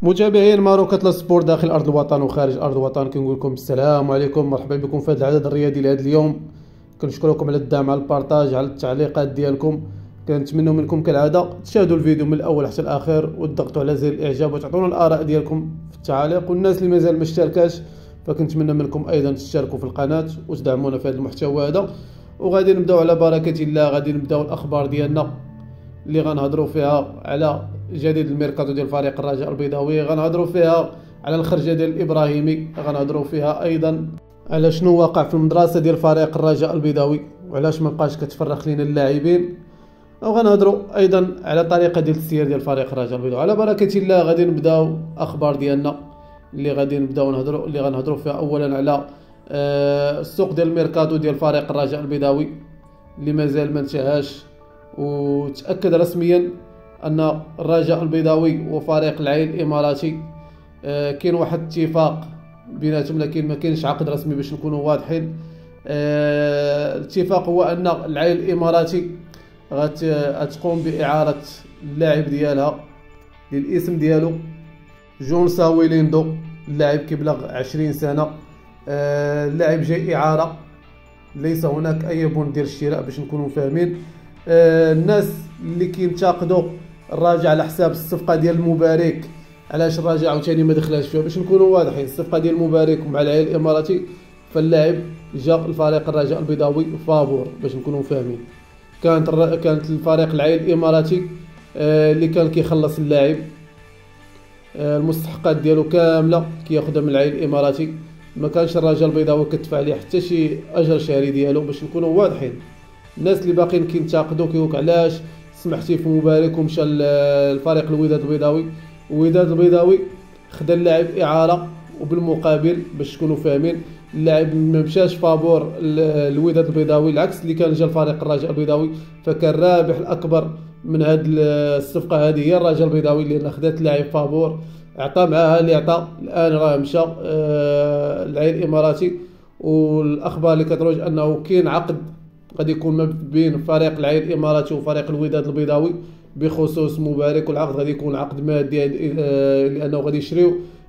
متابعين ماروكة سبور داخل ارض الوطن وخارج ارض الوطن، كنقول لكم السلام عليكم، مرحبا بكم في هذا العدد الرياضي لهذا اليوم. كنشكركم على الدعم، على البارطاج، على التعليقات ديالكم. كنتمنى منكم كالعاده تشاهدوا الفيديو من الاول حتى الاخر وتضغطوا على زر الاعجاب وتعطونا الاراء ديالكم في التعاليق. والناس اللي مازال ما اشتركاش فكنتمنى منكم ايضا تشتركوا في القناه وتدعمونا في هذا المحتوى هذا. وغادي نبداو على بركه الله، غادي نبداو الاخبار ديالنا اللي غنهضروا فيها على جديد الميركاتو ديال فريق الرجاء البيضاوي، غنهضروا فيها على الخرجه ديال الابراهيمي، غنهضروا فيها ايضا على شنو واقع في المدرسه ديال فريق الرجاء البيضاوي وعلاش ما بقاش كتفرخ لينا اللاعبين، وغنهضروا ايضا على الطريقه ديال السير ديال فريق الرجاء البيضاوي. على بركه الله غادي نبداو اخبار ديالنا اللي غادي نبداو غنهضروا فيها اولا على السوق ديال الميركاتو ديال فريق الرجاء البيضاوي اللي مازال ما انتهاش، وتاكد رسميا ان الرجاء البيضاوي وفريق العين الاماراتي كاين واحد الاتفاق بيناتهم، لكن ما كاينش عقد رسمي باش نكونوا واضحين. الاتفاق هو ان العين الاماراتي غتقوم باعاره اللاعب ديالها للاسم ديالو جون ساويليندو. اللاعب كيبلغ 20 سنه، اللاعب جاي اعاره، ليس هناك اي بند ديال الشراء باش نكونوا فاهمين. الناس اللي كينتقدوا الراجع على حساب الصفقه ديال المبارك، علاش الراجع عاوتاني ما دخلاش فيها؟ باش نكونوا واضحين، الصفقه ديال المبارك مع العين الاماراتي فاللاعب جا الفريق الرجاء البيضاوي فابور باش نكونوا فاهمين. كانت الفريق العين الاماراتي اللي كان كيخلص اللاعب، المستحقات ديالو كامله كياخذها من العين الاماراتي، ما كانش الرجاء البيضاوي كتدفع عليه حتى شي اجر شهري ديالو باش نكونوا واضحين. الناس اللي باقيين كينتقدوا كيقولوا علاش سمحتي في مبارك ومشى الفريق الوداد البيضاوي. الوداد البيضاوي خدا اللاعب اعاره، وبالمقابل باش تكونوا فاهمين اللاعب ما مشاش فابور الوداد البيضاوي، العكس اللي كان جا الفريق الرجاء البيضاوي، فكان الرابح الاكبر من هذه الصفقه هذه هي الرجاء البيضاوي اللي خدات اللاعب فابور، عطى معاها اللي عطى. الان راه مشى العين الاماراتي، والاخبار اللي كتروج انه كاين عقد غادي يكون ما بين فريق العين الاماراتي وفريق الوداد البيضاوي بخصوص مبارك، والعقد غادي يكون عقد مادي لانه غادي يشريو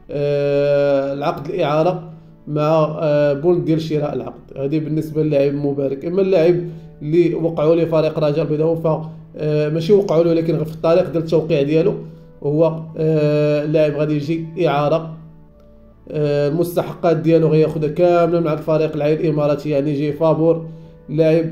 العقد الاعاره مع بوند ديال شراء العقد. هذه بالنسبه للاعب مبارك. اما اللاعب اللي وقعوا ليه فريق الرجاء البيضاوي فماشي وقعوا له، لكن في الطريق ديال التوقيع ديالو هو اللاعب غادي يجي اعاره، المستحقات ديالو غياخذها كامله مع الفريق العين الاماراتي، يعني يجي فابور. لاعب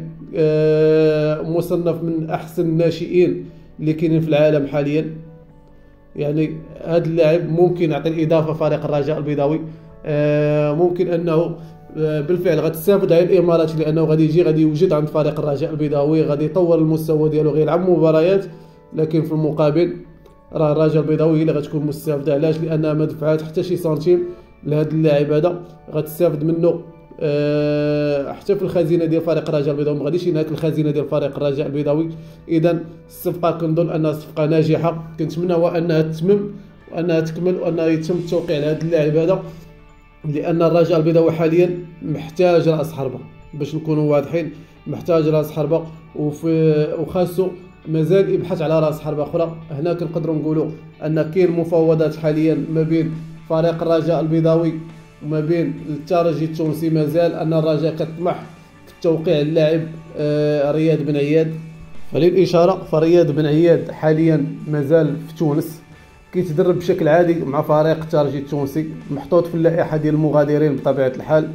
مصنف من احسن الناشئين اللي كاينين في العالم حاليا، يعني هذا اللاعب ممكن يعطي الاضافه فريق الرجاء البيضاوي. ممكن انه بالفعل غتستافد على الامارات، لانه غادي يوجد عند فريق الرجاء البيضاوي، غادي يطور المستوى ديالو، غيلعب مباريات، لكن في المقابل راه الرجاء البيضاوي هي اللي غتكون مستافده. علاش؟ لانها ما دفعات حتى شي سنتيم لهذا اللاعب هذا، غتستافد منه حتى في الخزينه ديال فريق الرجاء البيضاوي، ما غاديش ينهك الخزينه ديال فريق الرجاء البيضاوي. اذا الصفقه كنظن انها صفقه ناجحه، كنتمنى انها تتمم وانها تكمل وانها يتم التوقيع على هذا اللاعب هذا، لان الرجاء البيضاوي حاليا محتاج راس حربه باش نكونوا واضحين، محتاج راس حربه وخاصو مازال يبحث على راس حربه اخرى. هنا كنقدروا نقولوا ان كاين مفاوضات حاليا ما بين فريق الرجاء البيضاوي وما بين الترجي التونسي، مازال ان الرجاء كتطمح في التوقيع اللاعب رياض بن عياد. فللاشاره فرياض بن عياد حاليا مازال في تونس كيتدرب بشكل عادي مع فريق الترجي التونسي، محطوط في اللائحه ديال المغادرين بطبيعه الحال.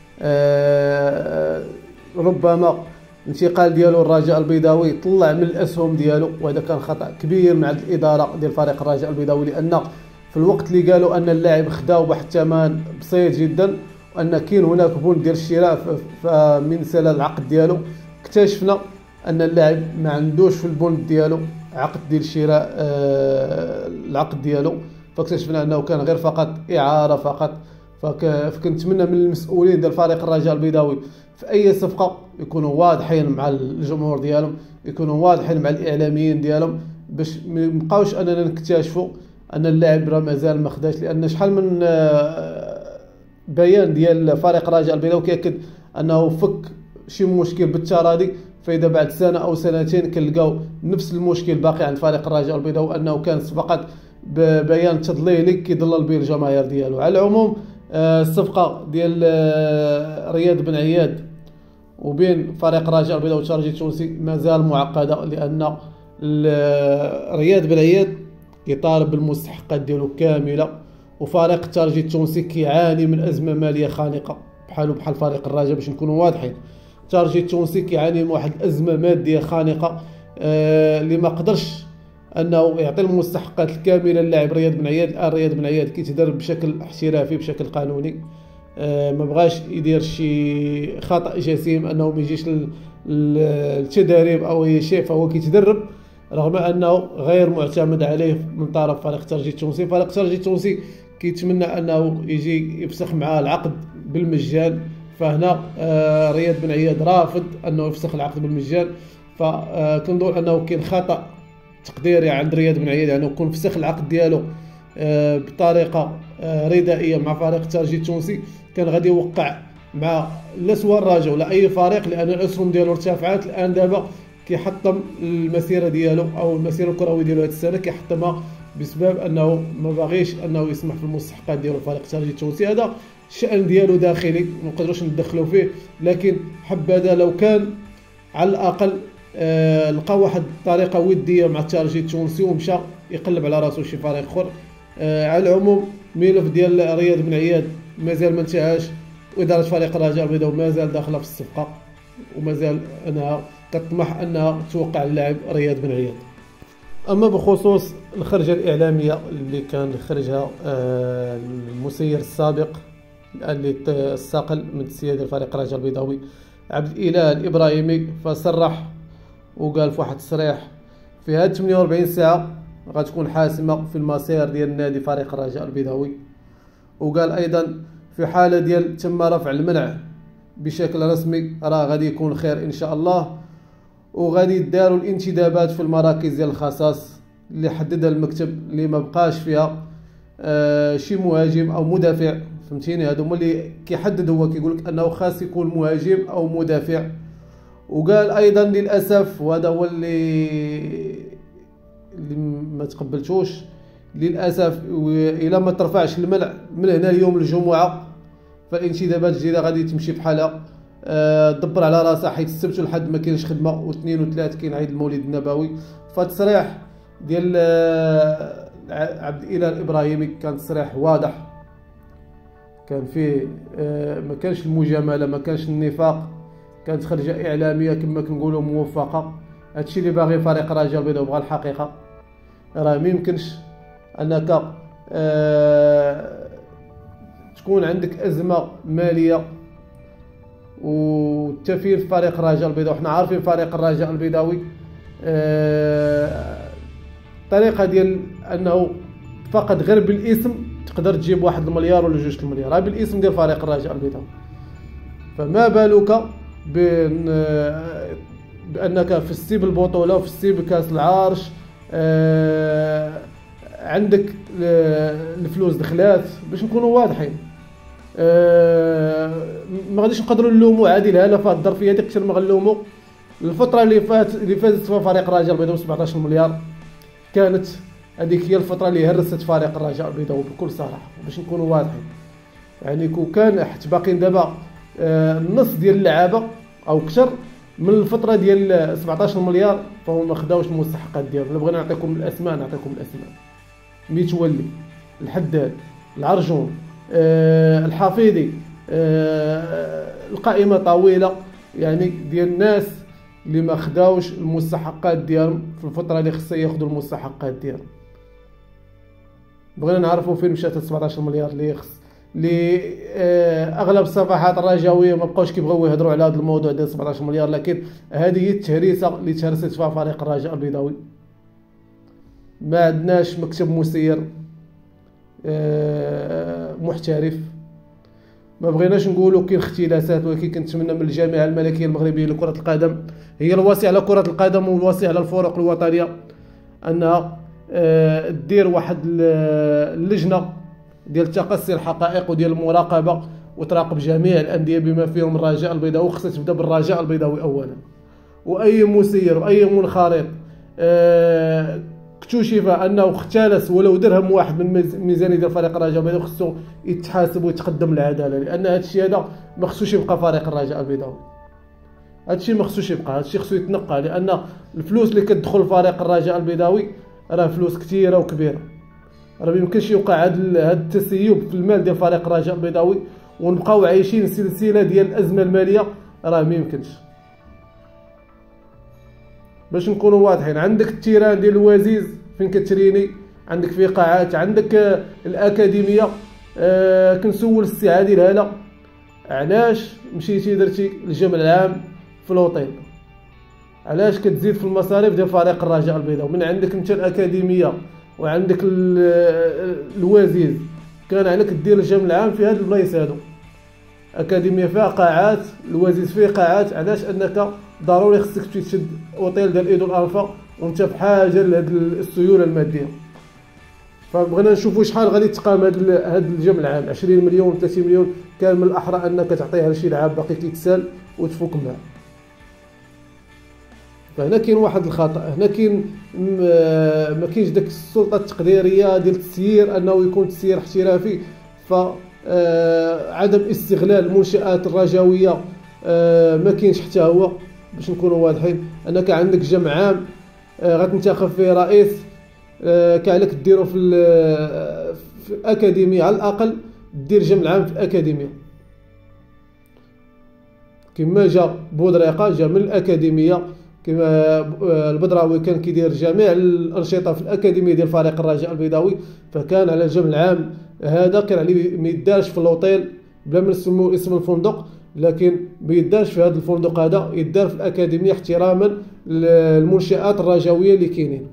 ربما الانتقال ديالو الرجاء البيضاوي طلع من الاسهم ديالو، وهذا كان خطا كبير من عند الاداره ديال فريق الرجاء البيضاوي، لان في الوقت اللي قالوا ان اللاعب خداو بواحد الثمن بسيط جدا وان كاين هناك بند ديال الشراء من سلال العقد ديالو، اكتشفنا ان اللاعب ما عندوش في البند ديالو عقد ديال الشراء، العقد ديالو، فاكتشفنا انه كان غير فقط اعاره فقط. فكنتمنى من المسؤولين ديال فريق الرجاء البيضاوي في اي صفقه يكونوا واضحين مع الجمهور ديالهم، يكونوا واضحين مع الاعلاميين ديالهم، باش ما نبقاوش اننا نكتشفوا ان اللاعب راه مازال ما خداش. لان شحال من بيان ديال فريق الرجاء البيضاوي كيأكد انه فك شي مشكل بالتراضي، فاذا بعد سنه او سنتين كنلقاو نفس المشكل باقي عند فريق الرجاء البيضاوي، انه كان فقط ببيان تضليلي كيضلل به الجماهير ديالو. على العموم الصفقه ديال رياض بن عياد وبين فريق رجاء البيضاوي والترجي التونسي مازال معقده، لان رياض بن عياد يطالب بالمستحقات ديالو كامله، وفريق الترجي التونسي كيعاني من ازمه ماليه خانقه بحال فريق الرجاء. باش نكونوا واضحين، الترجي التونسي كيعاني من واحد الازمه ماديه خانقه اللي ما قدرش انه يعطي المستحقات الكامله للاعب رياض بن عياد. الان رياض بن عياد كيتدرب بشكل احترافي بشكل قانوني، ما بغاش يدير شي خطا جسيم انه ما يجيش للتدريب او اي شيء، فهو كيتدرب رغم انه غير معتمد عليه من طرف فريق الترجي التونسي. فريق الترجي التونسي كيتمنى انه يجي يفسخ معاه العقد بالمجان، فهنا رياض بن عياد رافض انه يفسخ العقد بالمجان. فكنظن انه كاين خطا تقديري عند رياض بن عياد، يعني يكون فسخ العقد ديالو بطريقه ردائيه مع فريق الترجي التونسي، كان غادي يوقع مع لا سواء الرجاء ولا اي فريق، لان الاسهم ديالو ارتفعت. الان دابا كيحطم المسيره ديالو او المسيره الكرويه ديالو هذه السنه كيحطمها بسبب انه ما باغيش انه يسمح في المستحقات ديالو فريق الترجي التونسي. هذا الشان ديالو داخلي ما نقدروش ندخلوا فيه، لكن حبذا لو كان على الاقل لقى واحد الطريقه وديه مع الترجي التونسي ومشى يقلب على راسو شي فريق اخر. على العموم ملف ديال رياض بن عياد مازال ما انتهاش، واداره فريق الرجاء البيضاوي مازال داخله في الصفقه، ومازال انها تطمح انها توقع اللاعب رياض بن عياد. اما بخصوص الخرجه الاعلاميه اللي كان خرجها المسير السابق اللي استقل من السياده الفريق الرجاء البيضاوي عبد الاله الابراهيمي، فصرح وقال في واحد التصريح في هاد 48 ساعه غتكون حاسمه في المسير ديال النادي فريق الرجاء البيضاوي. وقال ايضا في حاله ديال تم رفع المنع بشكل رسمي راه غادي يكون خير ان شاء الله، وغادي يداروا الانتدابات في المراكز ديال الخصاص اللي حددها المكتب اللي ما بقاش فيها شي مهاجم او مدافع، فهمتيني. هادو هما اللي كيحدد، هو كيقول لك انه خاص يكون مهاجم او مدافع. وقال ايضا للاسف، وهذا هو اللي ما تقبلتوش، للاسف الى ما ترفعش المنع من هنا اليوم الجمعه فالانتدابات الجديده غادي تمشي بحالها. دبر على راسها، حيت السبت والحد ما كاينش خدمه، واثنين وثلاث كاين عيد المولد النبوي. فالتصريح ديال عبد الاله الابراهيمي كان تصريح واضح، كان فيه ما كانش المجامله، ما كانش النفاق، كانت خرجه اعلاميه كما كنقولوا موفقه. هادشي اللي باغي فريق الرجاء البيضاوي، بغى الحقيقه. راه ما يمكنش انك تكون عندك ازمه ماليه والتفير في فريق الرجاء البيضاوي. حنا عارفين فريق الرجاء البيضاوي الطريقه ديال انه فقط غير بالاسم تقدر تجيب 1 مليار ولا 2 مليار، راه بالاسم ديال فريق الرجاء البيضاوي. فما بالك بانك فزتي بالبطوله وفزتي بكاس العرش، عندك الفلوس دخلات. باش نكونوا واضحين، ما غاديش نقدروا نلوموا عادل هاله في الظرفيه هذيك اكثر ما غنلوموا الفتره اللي فازت فيها فريق الرجاء البيضاوي 17 مليار. كانت هذيك هي الفتره اللي هرست فريق الرجاء البيضاوي بكل صراحه، باش نكونوا واضحين. يعني كون كان حيت باقيين دابا النص ديال اللعابه او اكثر من الفتره ديال 17 مليار، فهم ما خداوش المستحقات ديالهم. بغينا نعطيكم الاسماء، نعطيكم الاسماء: ميتولي، الحداد، العرجون، الحفيظي، القائمه طويله يعني ديال الناس اللي ما خداوش المستحقات ديالهم في الفتره اللي خصها ياخذوا المستحقات ديالهم. بغينا نعرفوا فين مشات 17 مليار اللي اغلب الصفحات الرجاويه ما بقاوش كيبغيو يهضروا على هذا الموضوع ديال 17 مليار، لكن هذه هي التهريسه اللي تهرست فيها فريق الرجاء البيضاوي. ما عندناش مكتب مسير محترف، ما بغيناش نقولوا كاين اختلاسات، ولكن كنتمنى من الجامعه الملكيه المغربيه لكره القدم، هي الواسعه على كره القدم والواسعه على الفرق الوطنيه، انها دير واحد اللجنه ديال تقصي الحقائق وديال المراقبه وتراقب جميع الانديه بما فيهم الرجاء البيضاوي. خصها تبدا بالرجاء البيضاوي اولا، واي مسير واي منخرط اكتشف انه اختلس ولو درهم واحد من ميزانيه ديال فريق الرجاء البيضاوي، خصو يتحاسب ويتقدم للعداله، لان هذا الشيء هذا ما خصوش يبقى فريق الرجاء البيضاوي. هذا الشيء ما خصوش يبقى، هذا الشيء خصو يتنقى، لان الفلوس اللي كتدخل فريق الرجاء البيضاوي راه فلوس كثيره وكبيره. راه ما يمكنش يوقع هذا التسيب في المال ديال فريق الرجاء البيضاوي ونبقاو عايشين سلسله ديال الازمه الماليه، راه ما يمكنش. باش نكونوا واضحين، عندك التيران ديال الوزيز فين كتريني، عندك فيه قاعات، عندك الاكاديميه. كنسول السي عادل هلا، علاش مشيتي درتي الجمع العام في لوطيل؟ علاش كتزيد في المصاريف ديال فريق الرجاء البيضاوي؟ من عندك انت الاكاديميه وعندك الوزيز، كان عليك دير الجمع العام في هاد البلايص هادو. اكاديميه فيها قاعات، الوزيز فيه قاعات، علاش انك ضروري خصك تمشي تشد اوتيل ديال ايدو الالفا وانت في حاجه لهاد السيوله الماديه؟ فبغينا نشوفوا شحال غادي تقام هاد الجمع العام، 20 مليون 30 مليون، كان من الاحرى انك تعطيها لشي لعاب باقي كيتسال وتفوك معاه. فهنا كاين واحد الخطا، هنا كاين ما كاينش داك السلطه التقديريه ديال التسيير، انه يكون تسيير احترافي. ف عدم استغلال المنشآت الرجاويه ما كاينش حتى هو. باش نكونوا واضحين، انك عندك جمع عام غتنتخب فيه رئيس، كان عليك ديرو في الاكاديميه، على الاقل دير جمع العام في الاكاديميه. كما جا بودريقه جا من الاكاديميه، كما البدراوي كان كيدير جميع الانشطه في الاكاديميه ديال فريق الرجاء البيضاوي، فكان على الجمع العام هذا كان عليه ما يدارش في اللوطيل بلا ما نسمو اسم الفندق، لكن ما يدارش في هذا الفندق، هذا يدار في الاكاديميه احتراما للمنشآت الرجاويه اللي كاينين.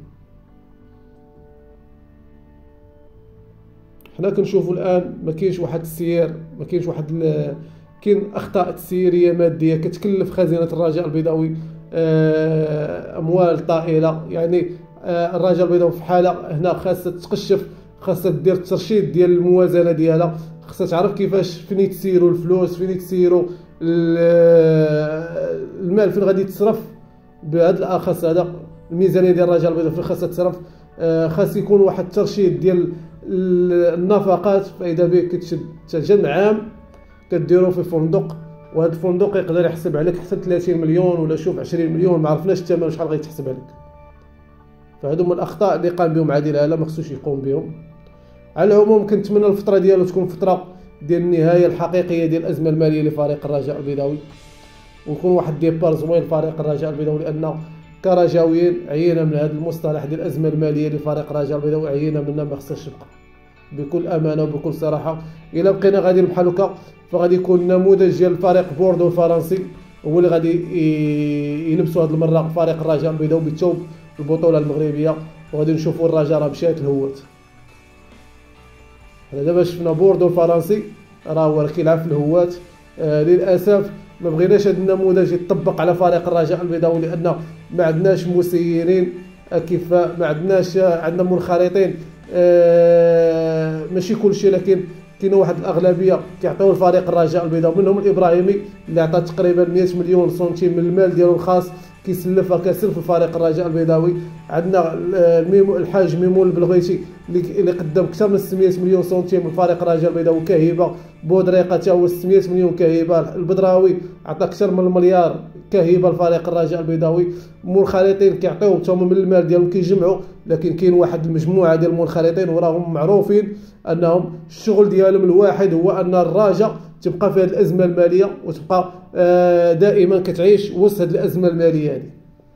حنا كنشوفوا الان ما كاينش واحد السير، ما كاينش واحد كاين اخطاء تسييريه ماديه كتكلف خزينه الرجاء البيضاوي اموال طائله. يعني الرجاء البيضاوي في حاله هنا خاصها تقشف، خاصها دير الترشيد ديال الموازنه ديالها، خاصها تعرف كيفاش فين يتسيروا الفلوس، فين يتسيروا المال، فين غادي يتصرف. بهذا الاخص هذا الميزانيه ديال الرجاء البيضاوي فين خاصها تصرف، خاص يكون واحد الترشيد ديال النفقات. فاذا بك كتشد جمع عام كديرو في فندق، وهذا الفندق يقدر يحسب عليك حتى 30 مليون ولا شوف 20 مليون، ما عرفناش الثمن شحال غيتحسب عليك. فهادو من الاخطاء اللي قام بهم عادل هلا، ما خصوش يقوم بهم. على العموم كنتمنى الفتره ديالو تكون فتره ديال النهايه الحقيقيه ديال الازمه الماليه لفريق الرجاء البيضاوي، ويكون واحد ديبار زوين لفريق الرجاء البيضاوي، لان كرجاويين عينا من هذا المصطلح ديال الازمه الماليه لفريق الرجاء البيضاوي، عينا منه، ما خصهاش يبقى. بكل امانه وبكل صراحه الا بقينا غادي بحال هكا فغادي يكون نموذج ديال فريق بوردو الفرنسي هو اللي غادي يلبسوا هذه المره فريق الرجاء البيضاوي بالثوب البطوله المغربيه، وغادي نشوفوا الرجاء راه مشات الهوات. دابا شفنا بوردو الفرنسي راه هو كيلعب في الهوات. للاسف ما بغيناش هذا النموذج يطبق على فريق الرجاء البيضاوي، لان ما عندناش مسيرين كفاء، ما عندناش، عندنا منخرطين ماشي كلشي، لكن كاين واحد الاغلبيه كيعطيو الفريق الرجاء البيضاوي، منهم الابراهيمي اللي عطى تقريبا 100 مليون سنتيم من المال ديالو الخاص كيسلفها كسلف الفريق الرجاء البيضاوي. عندنا الحاج ميمون البلغيتي اللي قدم اكثر من 600 مليون سنتيم للفريق الرجاء البيضاوي كهبه، بودريقه حتى هو 600 مليون كهبه، البدراوي عطى اكثر من المليار كهبه للفريق الرجاء البيضاوي. منخرطين كيعطيو حتى من المال ديالهم كيجمعوا، لكن كاين واحد المجموعه ديال المنخرطين وراهم معروفين انهم الشغل ديالهم الواحد هو ان الرجاء تبقى في هذه الازمه الماليه وتبقى دائما كتعيش وسط هذه الازمه الماليه هذه.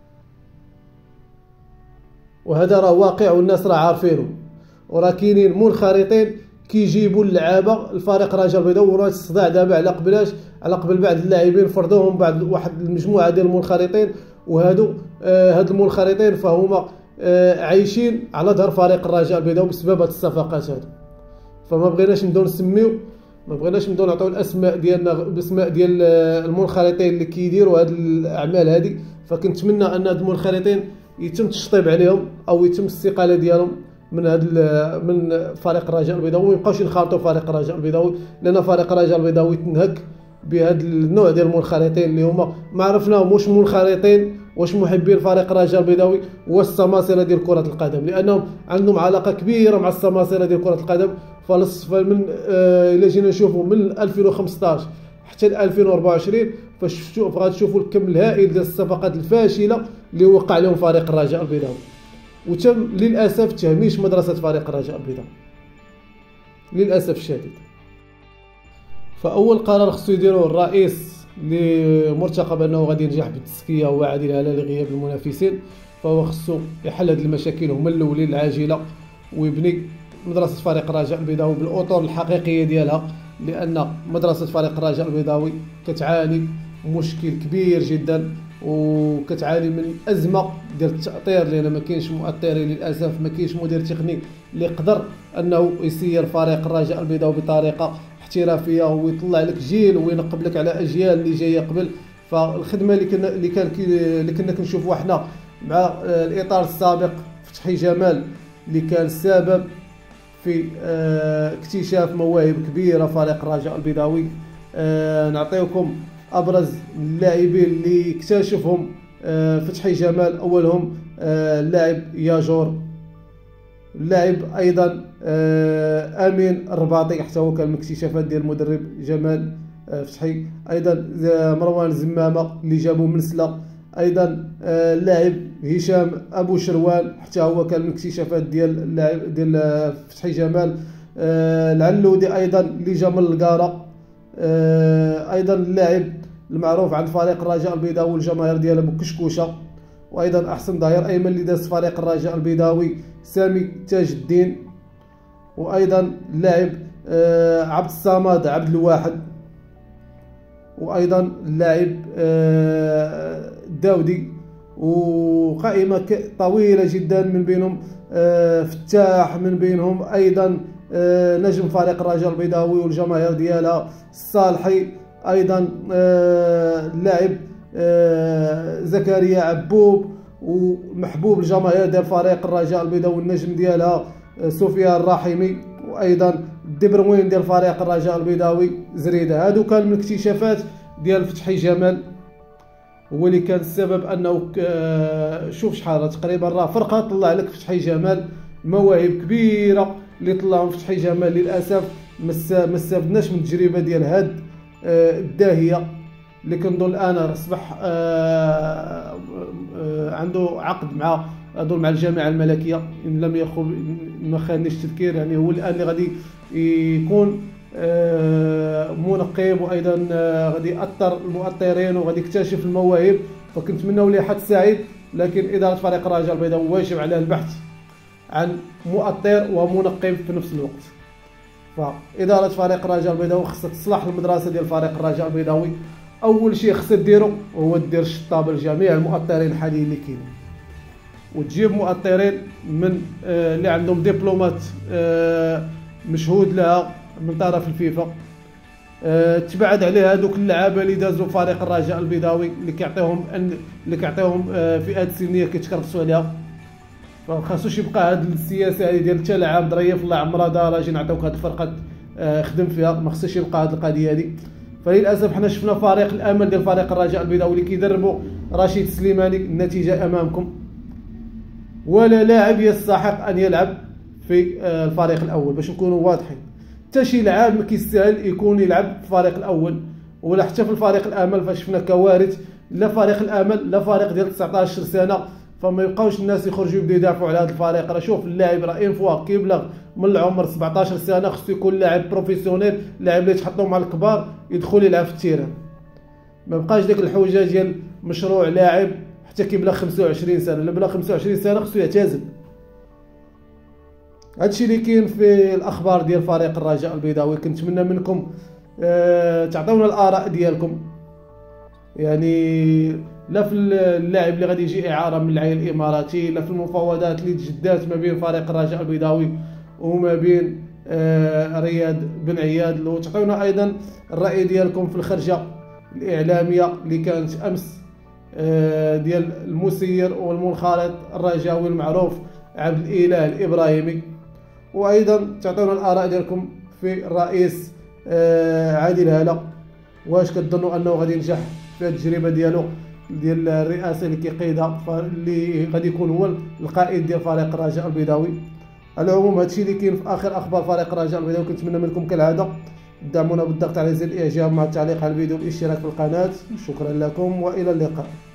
وهذا راه واقع والناس راه عارفينه، وراه كاينين منخرطين كيجيبوا اللعابه الفريق الرجاء البيضاوي. وراه الصداع دابا على قبل بعض اللاعبين فرضوهم بعض واحد المجموعه ديال المنخرطين، وهادو هاد المنخرطين فهما عايشين على ظهر فريق الرجاء البيضاوي بسبب هاد الصفقات هادو. فما بغيناش نبداو نسميو، ما بغيناش نبداو نعطيو الاسماء ديالنا باسماء ديال المنخرطين اللي كيديروا هاد الاعمال هادي. فكنتمنى ان هاد المنخرطين يتم التشطيب عليهم او يتم الاستقاله ديالهم من فريق الرجاء البيضاوي، وما يبقاوش ينخرطوا فريق الرجاء البيضاوي، لان فريق الرجاء البيضاوي تنهك بهذا النوع ديال المنخرطين اللي هما ما عرفناهم واش منخرطين واش محبين فريق الرجاء البيضاوي، واش السماسرة ديال كرة القدم، لانهم عندهم علاقة كبيرة مع السماسرة ديال كرة القدم. فمن الا جينا نشوفوا من 2015 حتى ل 2024 فغتشوفوا الكم الهائل ديال الصفقات الفاشلة اللي وقع لهم فريق الرجاء البيضاوي، وتم للاسف تهميش مدرسة فريق الرجاء البيضاوي للاسف الشديد. فاول قرار خصو يديروه الرئيس اللي مرتقب انه غادي ينجح بالتزكيه هو عادل هلالي لغياب المنافسين، فهو خصو يحل هذه المشاكل هما الاولين العاجله، ويبني مدرسه فريق الرجاء البيضاوي بالاطر الحقيقيه ديالها، لان مدرسه فريق الرجاء البيضاوي كتعاني مشكل كبير جدا، وكتعاني من ازمه ديال التاطير، لان ما كاينش مؤطرين للاسف، ما كاينش مدير تقني اللي يقدر انه يسير فريق الرجاء البيضاوي بطريقه احترافيه ويطلع لك جيل وينقب لك على اجيال اللي جايه قبل. فالخدمه اللي كنا كنشوفوها حنا مع الاطار السابق فتحي جمال اللي كان السبب في اكتشاف مواهب كبيره فريق الرجاء البيضاوي. نعطيكم ابرز اللاعبين اللي اكتشفهم فتحي جمال. اولهم اللاعب ياجور، اللاعب ايضا امين الرباطي حتى هو كان من اكتشافات ديال المدرب جمال فتحي. ايضا مروان زمامه اللي جابوا من سلا. ايضا اللاعب هشام ابو شروان حتى هو كان من اكتشافات ديال اللاعب ديال فتحي جمال. العلودي ايضا اللي جا من القاره. ايضا اللاعب المعروف عند فريق الرجاء البيضاوي والجماهير ديالها بوكشكوشه. وايضا احسن ظهير ايمن اللي داز فريق الرجاء البيضاوي سامي تاج الدين. وايضا اللاعب عبد الصمد عبد الواحد. وايضا اللاعب الداودي. وقائمه طويله جدا من بينهم فتاح، من بينهم ايضا نجم فريق الرجاء البيضاوي والجماهير ديالها الصالحي. ايضا اللاعب زكريا عبوب ومحبوب الجماهير ديال فريق الرجاء البيضاوي والنجم ديالها سفيان الرحيمي. وايضا الدبروين ديال فريق الرجاء البيضاوي زريده. هادو كان من اكتشافات ديال فتحي جمال، هو اللي كان السبب انه شوف شحال تقريبا راه فرقه طلع لك فتحي جمال مواهب كبيره اللي طلعهم فتحي جمال. للاسف ما استفدناش من التجربه ديال هاد الداهيه اللي كنظن الان اصبح عنده عقد مع اظن مع الجامعه الملكيه ان لم يخن ما خاننيش التذكير. يعني هو الان اللي غادي يكون منقب، وايضا غادي يأطر المؤطرين وغادي يكتشف المواهب. فكنتمنوا ليه حظ سعيد، لكن اداره فريق الرجاء البيضاوي واجب عليها البحث عن مؤطر ومنقب في نفس الوقت. فاداره فريق الرجاء البيضاوي خصها تصلح المدرسه ديال فريق الرجاء البيضاوي. اول شيء خصها ديرو هو دير شطاب لجميع المؤطرين الحاليين اللي كاينين، وتجيب مؤطرين من اللي عندهم دبلومات مشهود لها من طرف الفيفا. تبعد عليه هذوك اللعابه اللي دازوا فريق الرجاء البيضاوي اللي كيعطيهم فئات سنيه كيتكرفسوا عليها. فخاصوش يبقى هذه السياسه هذه ديال حتى لاعب ظريف الله عمرها دار اجي نعطيوك هذه الفرقه خدم فيها. ما خصش يبقى هذه القضيه هذه. فللاسف حنا شفنا فريق الامل ديال فريق الرجاء البيضاوي اللي كيدربوا رشيد السليماني، النتيجه امامكم. ولا لاعب يستحق ان يلعب في الفريق الاول باش نكونوا واضحين. حتى شي لاعب ما كيستاهل يكون يلعب في الفريق الاول ولا حتى في الفريق الامل. فشفنا كوارث، لا فريق الامل لا فريق ديال 19 سنه. فما يبقاوش الناس يخرجوا يبداو يدافعوا على هذا الفريق. راه شوف اللاعب راه ان فوا كيبلغ من العمر 17 سنه خصو يكون لاعب بروفيسيونيل، لاعب اللي يتحطوا مع الكبار يدخل يلعب في التيران. ما بقاش ديك الحوجه ديال مشروع لاعب حتى كيبلغ 25 سنه. الا بلغ 25 سنه خصو يعتزل. هادشي اللي كاين في الاخبار ديال فريق الرجاء البيضاوي. كنتمنى منكم تعطيونا الاراء ديالكم، يعني لا في اللاعب اللي غادي يجي اعاره من العين الاماراتي، لا في المفاوضات اللي تجدات ما بين فريق الرجاء البيضاوي وما بين رياض بن عياد. لو تعطيونا ايضا الراي ديالكم في الخرجه الاعلاميه اللي كانت امس ديال المسير والمنخرط الرجاوي المعروف عبد الاله الابراهيمي. وايضا تعطيونا الاراء ديالكم في الرئيس عادل هلا، واش كتظنوا انه غادي ينجح في التجربه ديالو ديال الرئاسه اللي كيقيدها اللي غادي يكون هو القائد ديال فريق الرجاء البيضاوي. على العموم هادشي اللي كاين في اخر اخبار فريق الرجاء البيضاوي. كنتمنى منكم كالعاده دعمونا بالضغط على زر الاعجاب مع التعليق على الفيديو والاشتراك في القناه. شكرا لكم والى اللقاء.